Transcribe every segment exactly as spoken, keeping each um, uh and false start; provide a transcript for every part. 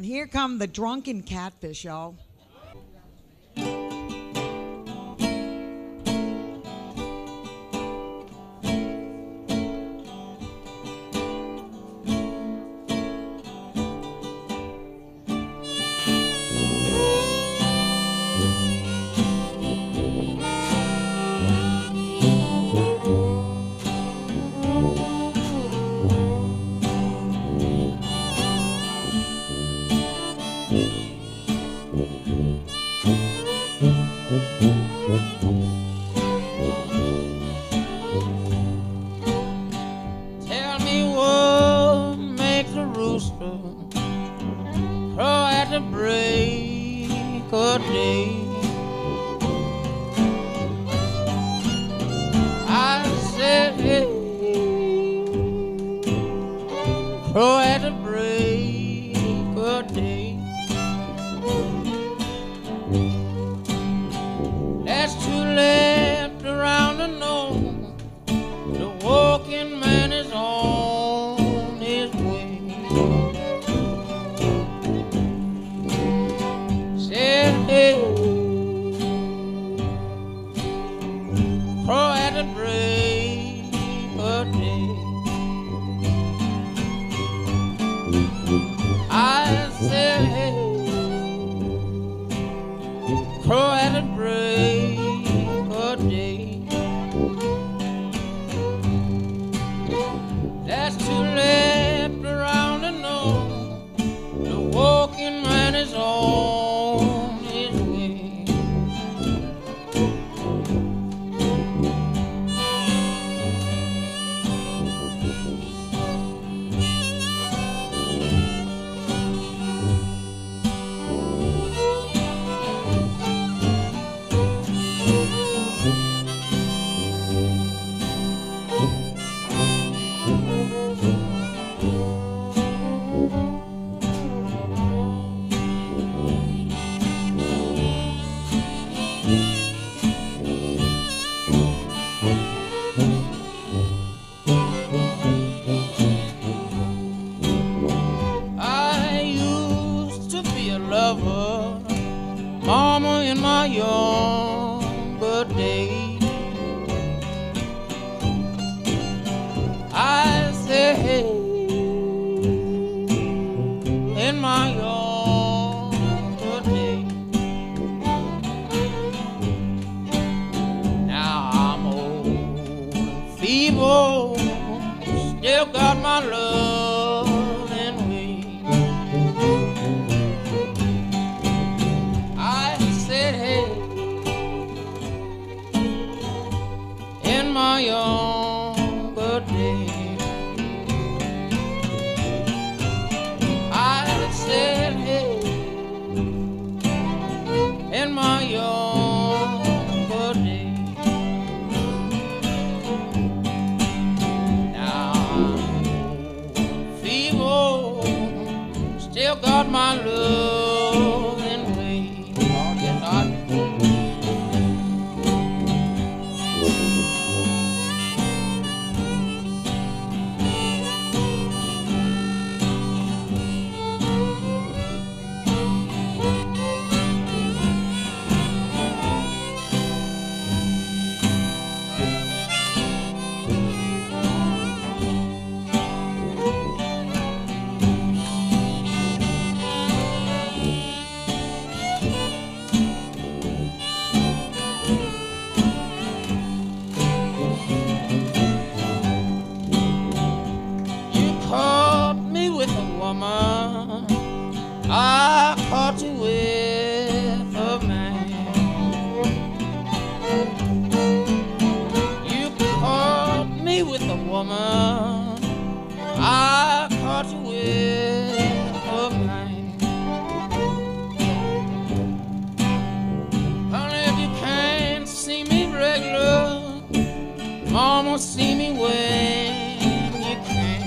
And here come the drunken catfish, y'all. Tell me what makes a rooster crow at the break of day. I said, hey, crow at the break of day. That's too left around to know the walking man is on his way. Said, hey, crow at the break of day. I said, hey, crow at the break of day. That's too left around to know the walking man is on his way. I used to be a lover, mama, in my younger days. I said, hey, in my younger days. Now I'm old and feeble, still got my love and ways. I said, hey, in my younger days. I said, hey, in my younger days. Now I'm feeble, still got my love and ways. Oh, yes, I do. I caught you with a man. You caught me with a woman. I caught you with a man. Honey, if you can't see me regular, mama, see me when you can.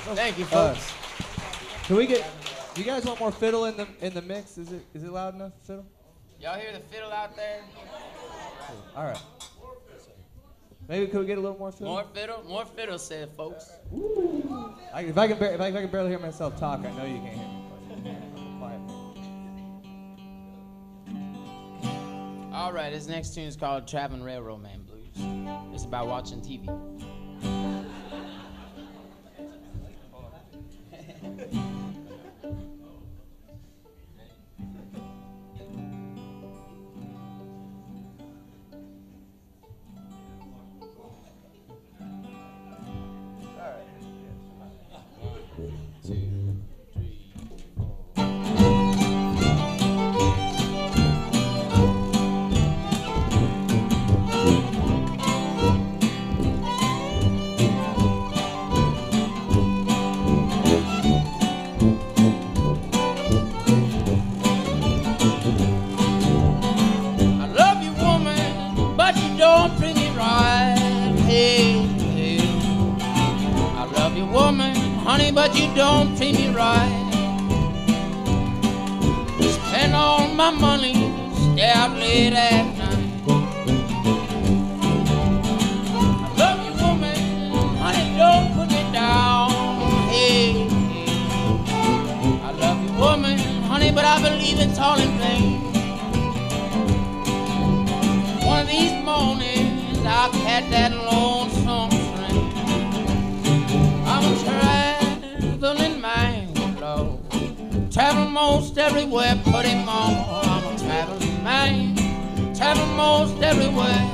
Thank you, Uh, folks. can we get? You guys want more fiddle in the in the mix? Is it is it loud enough, fiddle? Y'all hear the fiddle out there? All right. Maybe could we get a little more fiddle? More fiddle, more fiddle, said folks. I, if I can bar- if I, if I can barely hear myself talk, I know you can't hear me. But quiet. All right, this next tune is called Traveling Railroad Man Blues. It's about watching T V. But you don't treat me right. Spend all my money, stay out late at night. I love you, woman, honey, don't put me down. Hey, hey. I love you, woman, honey, but I believe it's all in vain. One of these mornings I'll catch that lonesome train. I'm a traveling man, Lord. Travel most everywhere, put him on. I'm a traveling man, travel most everywhere.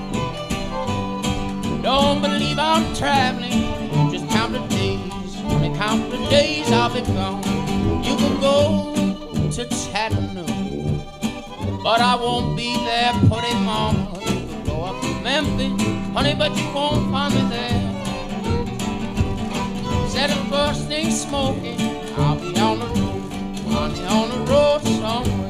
Don't believe I'm traveling, just count the days. When I count the days, I'll be gone. You can go to Chattanooga, but I won't be there, put him on. You can go up to Memphis, honey, but you won't find me there. Said the first thing smoking, I'll be on the road, honey, on the road somewhere.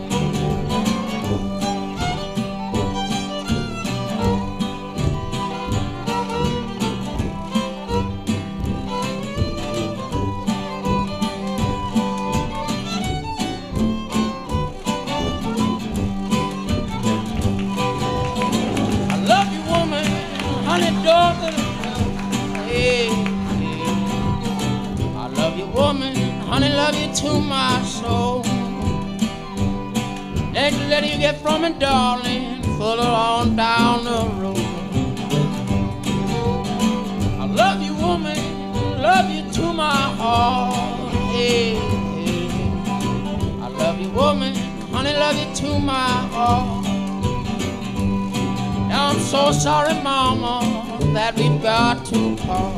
I love you, woman, honey, daughter. Hey. Love you, woman, honey, love you to my soul. Next letter you get from me, darling, follow on down the road. I love you, woman, love you to my heart. Hey, hey. I love you, woman, honey, love you to my heart. Now I'm so sorry, mama, that we've got to part.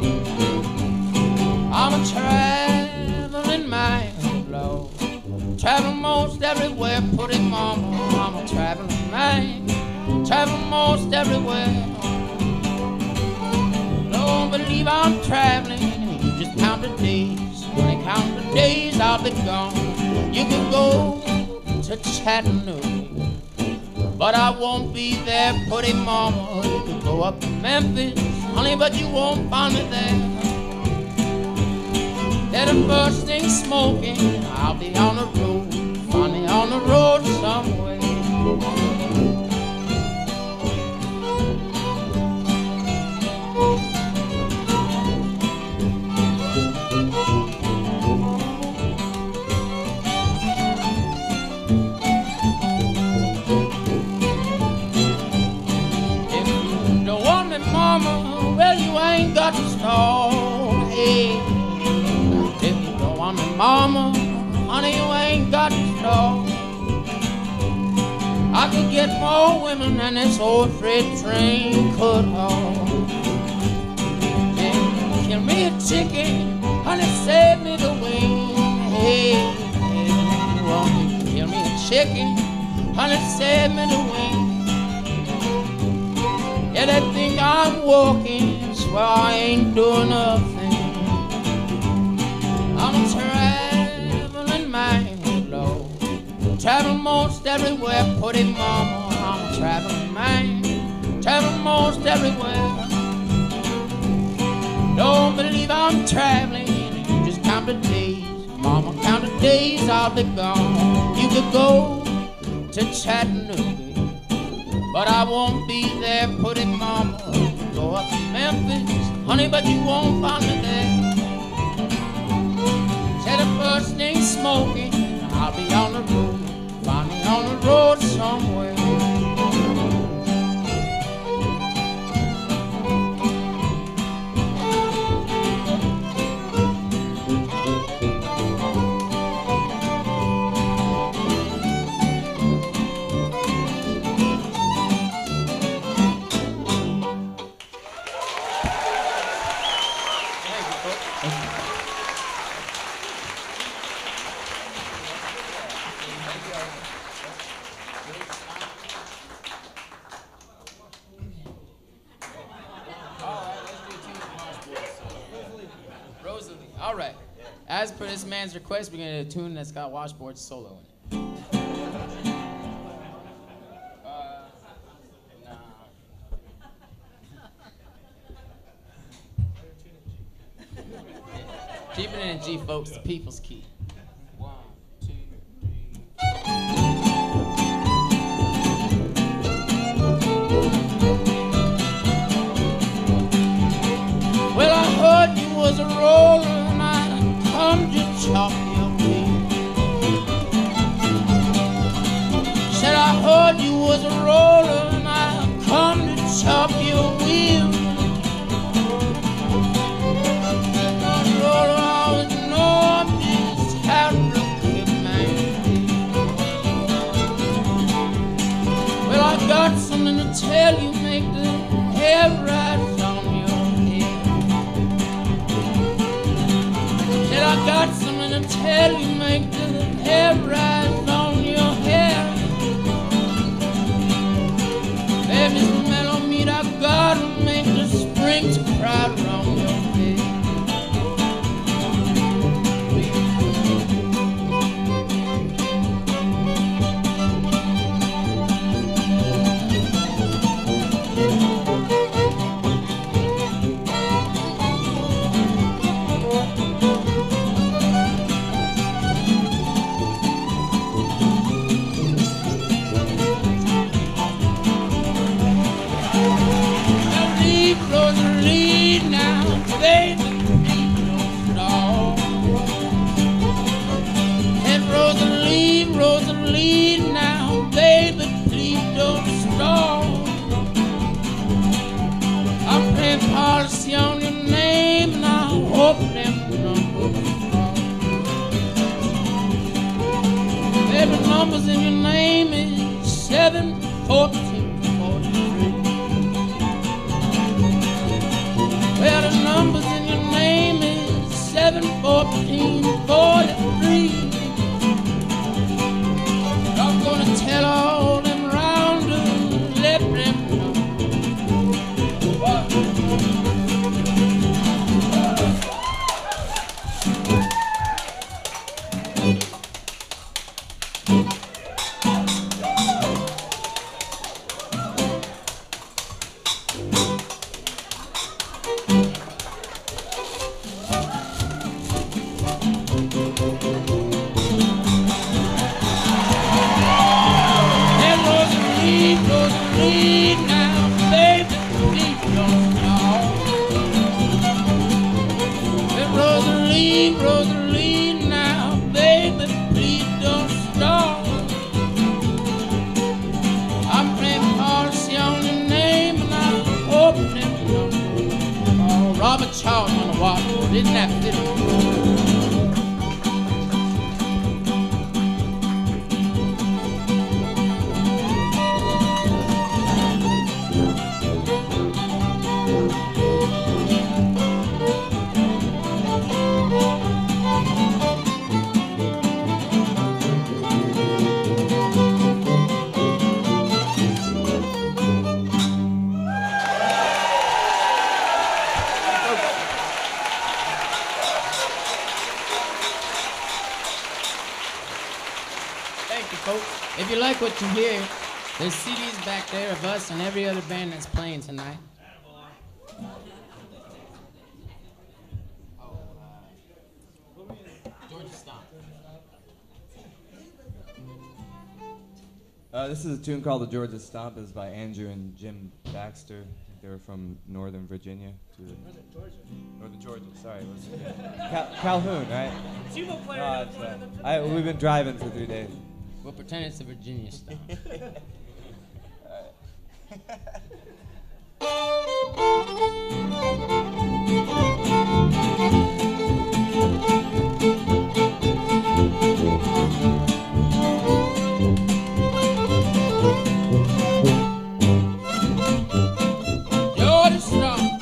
I'm a traveling man, Lord. Travel most everywhere, put it, mama. I'm a traveling man, travel most everywhere. Don't believe I'm traveling, you just count the days. When I count the days, I'll be gone. You can go to Chattanooga, but I won't be there, put it, mama. You can go up to Memphis, honey, but you won't find me there. They're the first thing smoking, I'll be on the road, funny on the road somewhere. If you don't want me, mama, well, you ain't got to start. Hey. Mama, honey, you ain't got to talk. I could get more women than this old freight train could haul. Yeah, kill me a chicken, honey, save me the wing. Hey, hey, you want to kill me a chicken, honey, save me the wing. Yeah, they think I'm walking, swear I ain't doing nothing. I'm a traveling man, Lord. Travel most everywhere, put it, mama. I'm a traveling man, travel most everywhere. Don't believe I'm traveling, and you just count the days. Mama, count the days I'll be gone. You could go to Chattanooga, but I won't be there. Put it, mama. Go up to Memphis, honey, but you won't find me there. Said the first thing smoking, I'll be on the road. Find me on the road somewhere. All right. As per this man's request, we're gonna do a tune that's got Washboard solo in it. Uh, nah. Keep it in G, folks. The people's key. One, two, three. Well, I heard you was a roller. Come to chop your meat. Said I heard you was a roller and I come to chop your wheel. Roller, I always know I'm just how to look man. Well, I got something to tell you, make the hair rise on your head. I got something to tell you, make the hair rise on your hair. Baby, smell on me, I gotta make the springs crowd around your head. Policy on your name, and I hope them numbers wrong. Every numbers in your name is seven, fourteen, forty-three. Well, the numbers in your name is seven, fourteen, forty-three. I'm gonna tell all them rounders, let them know. Robert Charles on the washboard, isn't that fitting? If you like what you hear, there's C Ds back there of us and every other band that's playing tonight. Uh, this is a tune called "The Georgia Stomp." It's by Andrew and Jim Baxter. I think they were from Northern Virginia. To Northern Georgia. Northern Georgia. Sorry. Was it, yeah. Cal- Calhoun, right? Tuba player. No, it's, uh, I, we've been driving for three days. We'll pretend it's the Virginia stuff. Georgia stomp.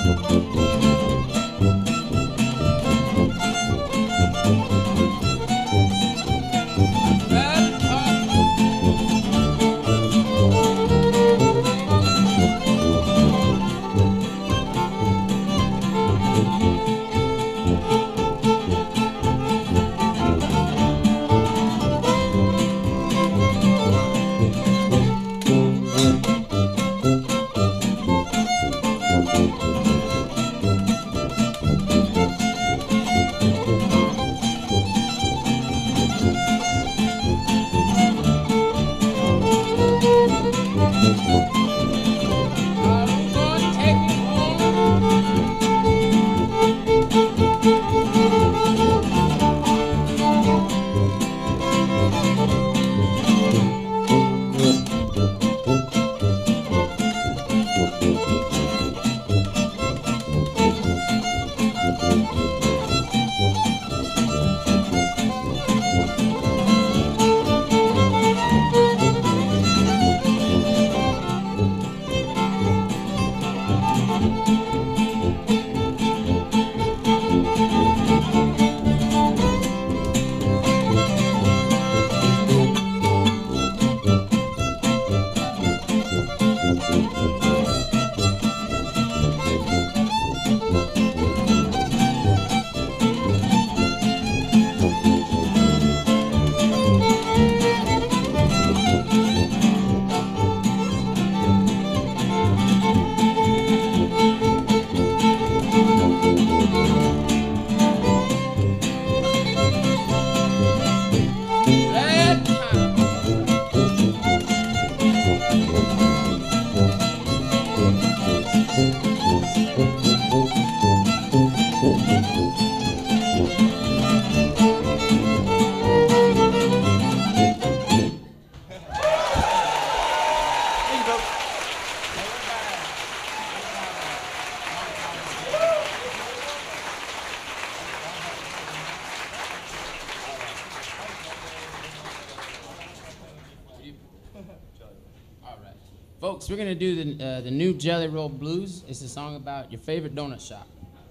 Folks, we're gonna do the uh, the new Jelly Roll Blues. It's a song about your favorite donut shop.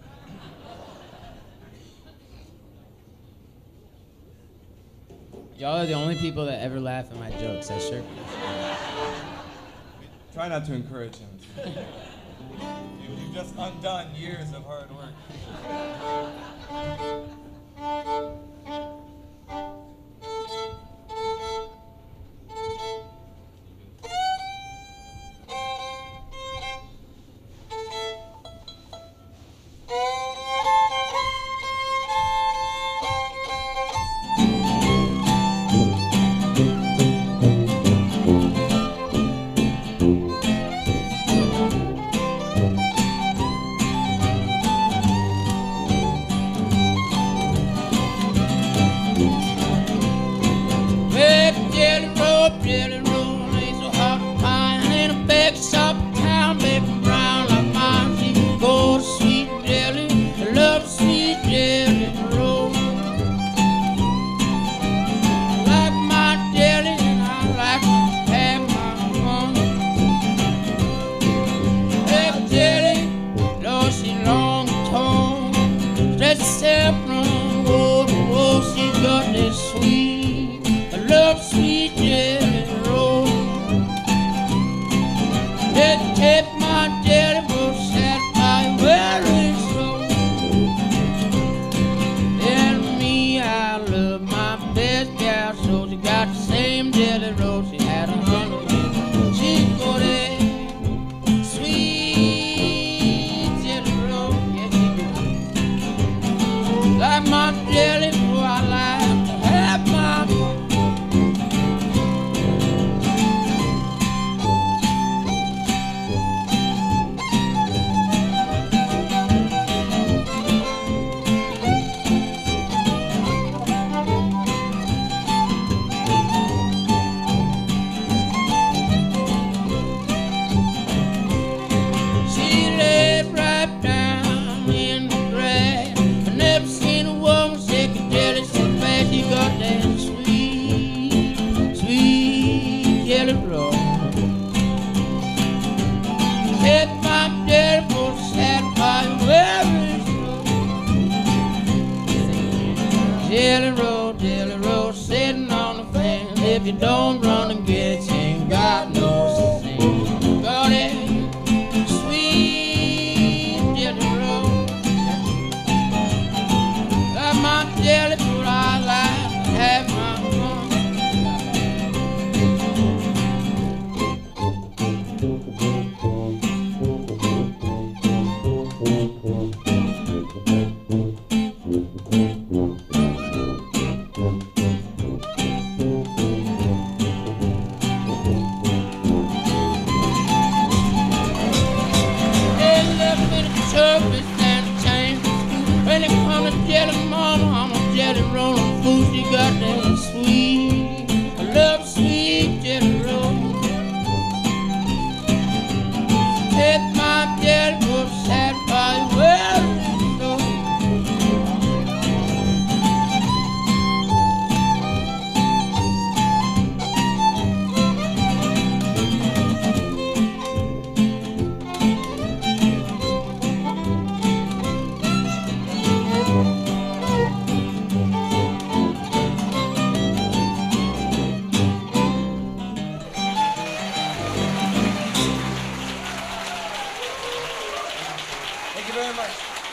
Y'all are the only people that ever laugh at my jokes. I sure. Try not to encourage him. you, you've just undone years of hard work. jelly roll, jelly roll, sitting on the fence. If you don't run and get it, you ain't got no sense. Got it, sweet jelly roll. Got my jelly but I like to have my fun. Jelly roll, fool, she got that sweet, I love sweet jelly roll. Take my jelly roll, satisfy well, so. Thank you very much.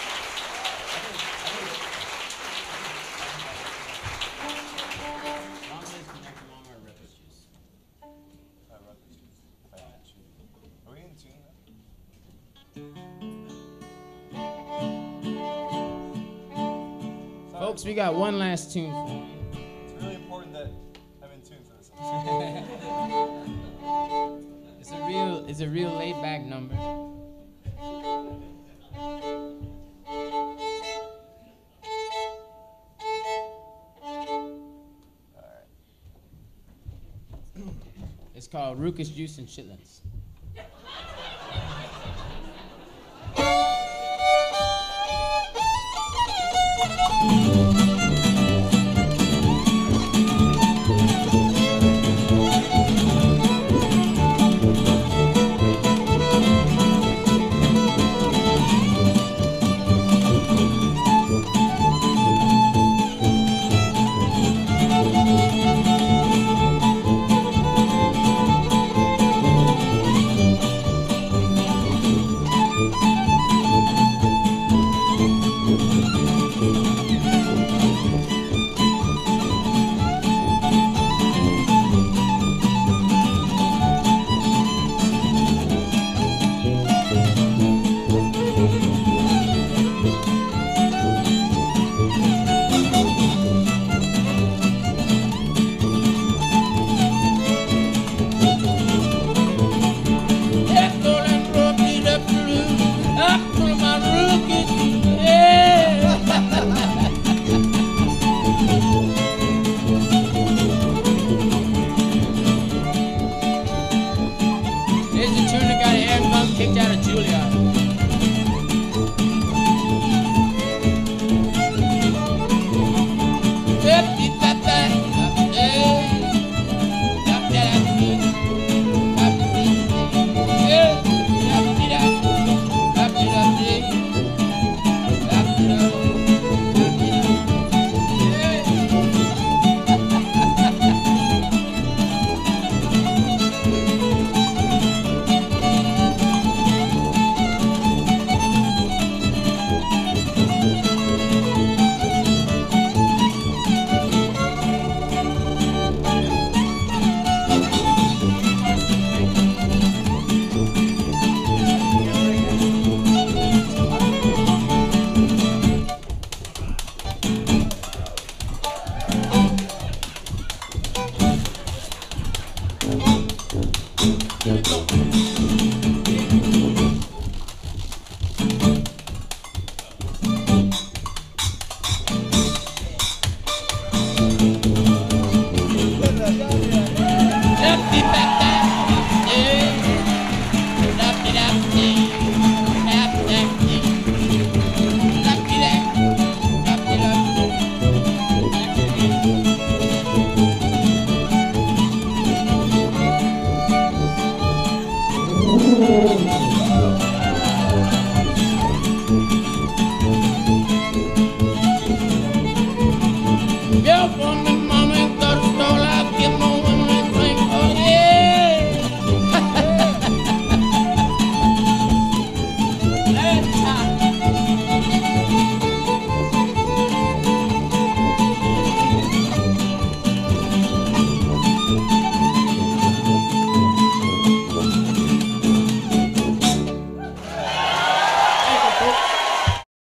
Are we in tune now? Folks, we got one last tune for you. It's really important that I'm in tune for this. It's a real, it's a real laid back number. It's called Rucus Juice and Chitlins. Thank you.